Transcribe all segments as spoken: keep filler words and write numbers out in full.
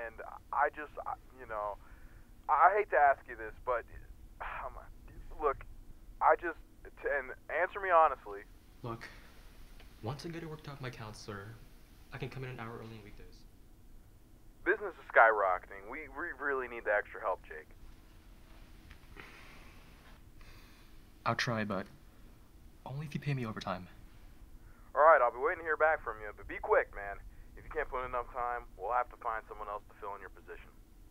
and I just, I- you know, I hate to ask you this, but um, look, I just, and answer me honestly. Look, once I get it worked out with my counselor, I can come in an hour early on weekdays. Business is skyrocketing. We, we really need the extra help, Jake. I'll try, but only if you pay me overtime. Alright, I'll be waiting to hear back from you, but be quick, man. If you can't put in enough time, we'll have to find someone else to fill in your position.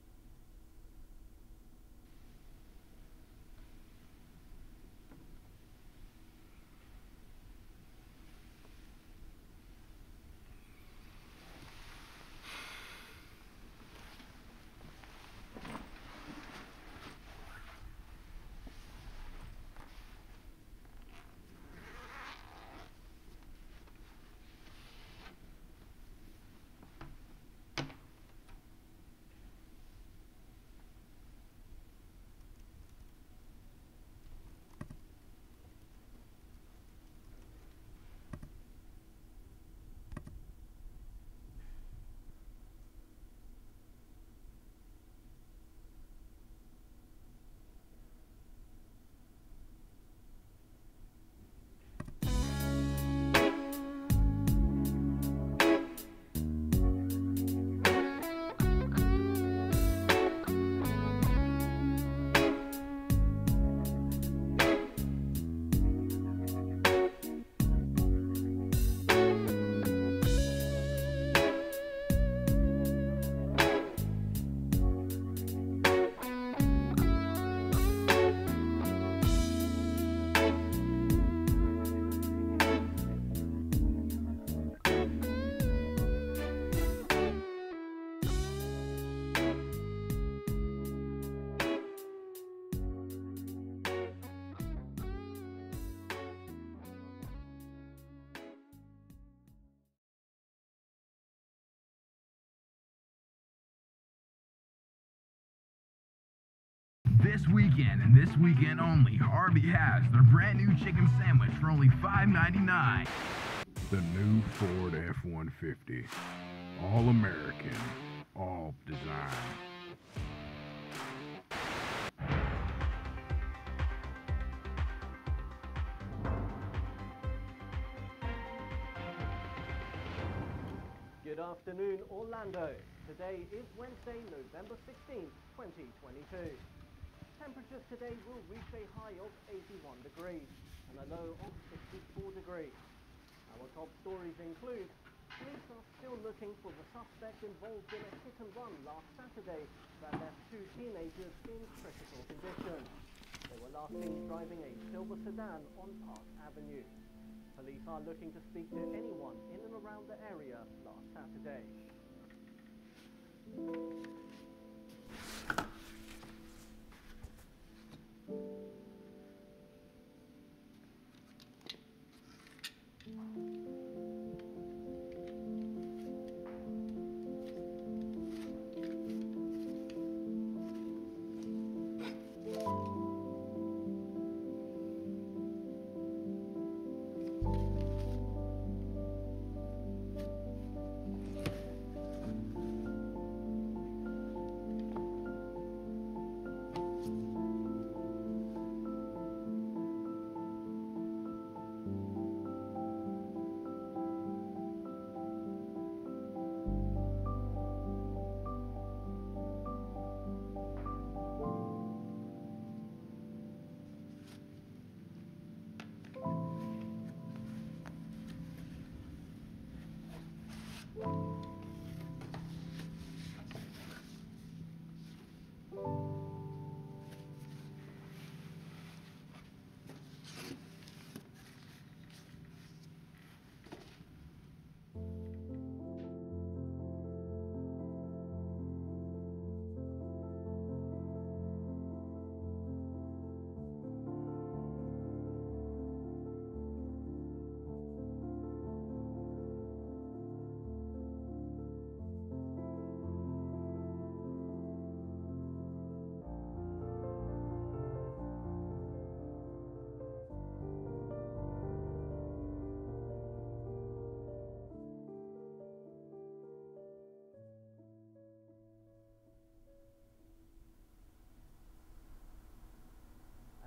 This weekend and this weekend only, Arby has their brand new chicken sandwich for only five ninety-nine. The new Ford F one fifty. All American, all design. Good afternoon, Orlando. Today is Wednesday, November sixteenth, twenty twenty-two. Temperatures today will reach a high of eighty-one degrees and a low of sixty-four degrees. Our top stories include: police are still looking for the suspect involved in a hit and run last Saturday that left two teenagers in critical condition. They were last seen driving a silver sedan on Park Avenue. Police are looking to speak to anyone in and around the area last Saturday.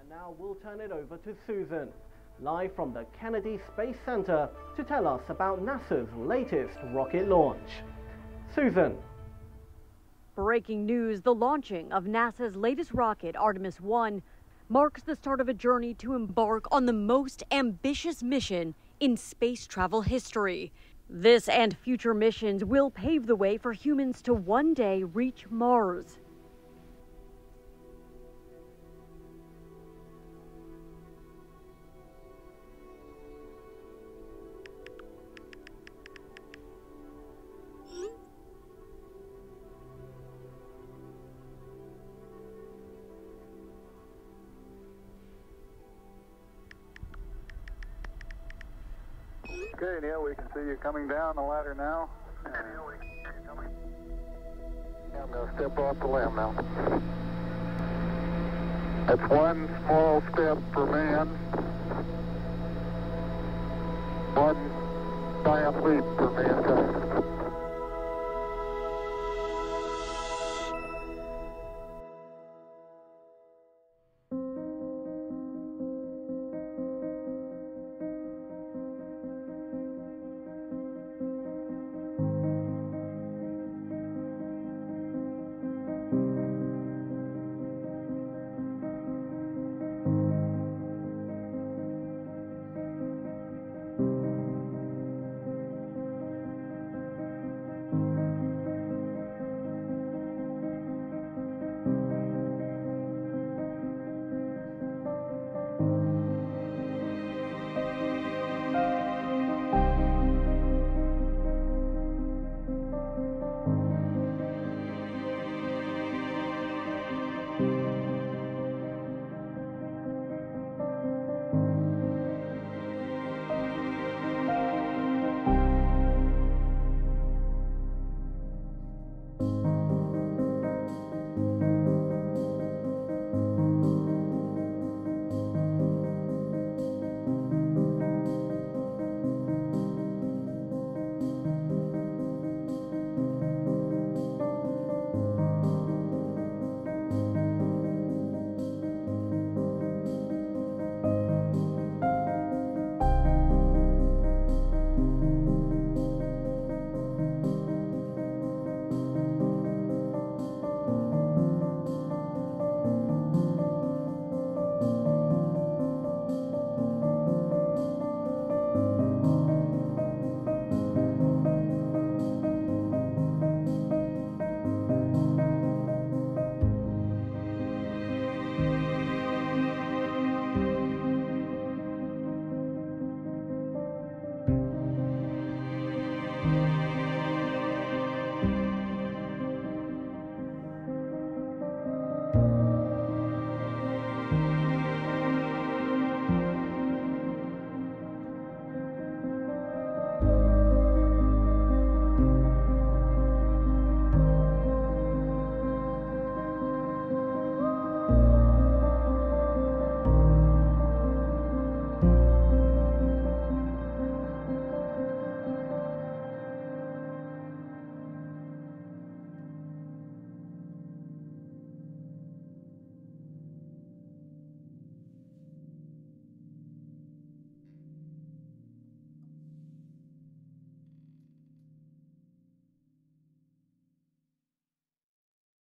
And now we'll turn it over to Susan, live from the Kennedy Space Center, to tell us about NASA's latest rocket launch. Susan. Breaking news, the launching of NASA's latest rocket, Artemis one, marks the start of a journey to embark on the most ambitious mission in space travel history. This and future missions will pave the way for humans to one day reach Mars. Okay, Neil, we can see you coming down the ladder now. Okay, Neil, we can see you coming. Yeah, I'm going to step off the limb now. That's one small step for man, one giant leap for mankind.